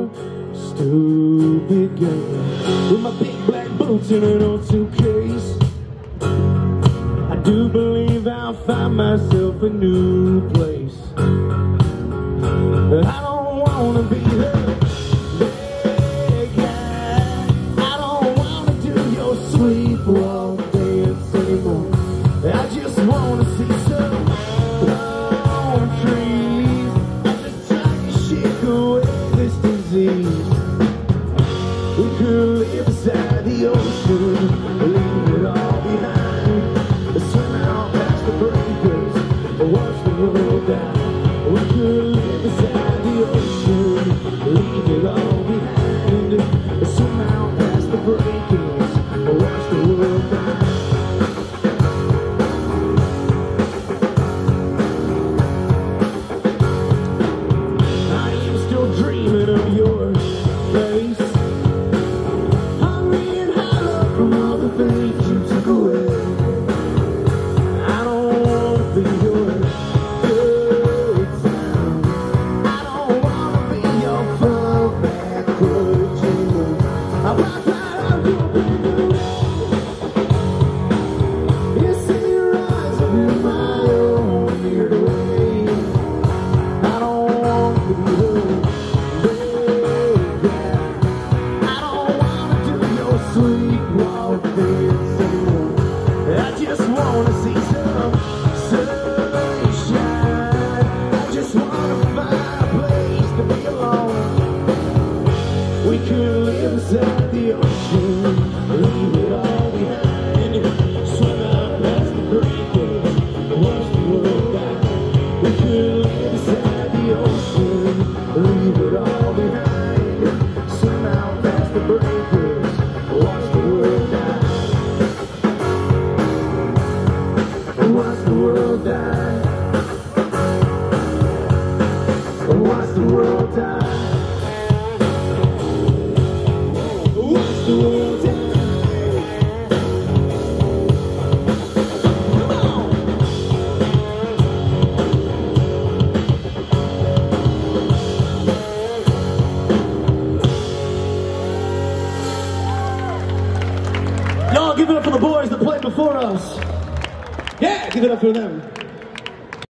a stupid game with my big black boots and an old suitcase. I do believe I'll find myself a new place. But I don't wanna be the bad guy. I don't wanna do your sleepwalk dance anymore. I just wanna see some palm trees. I just try to shake away this disease. We could live beside the ocean, leave it all behind, swim out past the breakers, watch the world die. We could live beside the ocean, leave it all behind, swim out past the breakers, watch the world die. I am still dreaming of your face, hungry and hollow from all the things you took away. I don't want to be your good time. I don't want to be your fun backward dreamer. I walk right out your window. You see your eyes in my own weird way. I don't want to be the bad guy. I don't want to do your sleepwalk dance anymore. I just want to see some sunshine. I just want to find a place to be alone. We could live beside the ocean, leave it all behind, swim out past the breakers, watch the world die. We could live beside the ocean, leave it all behind, swim out past the breakers, watch the world die. Watch the world die. Watch the world die. Watch the world die. Come on. Y'all give it up for the boys that played before us. Yeah, give it up for them.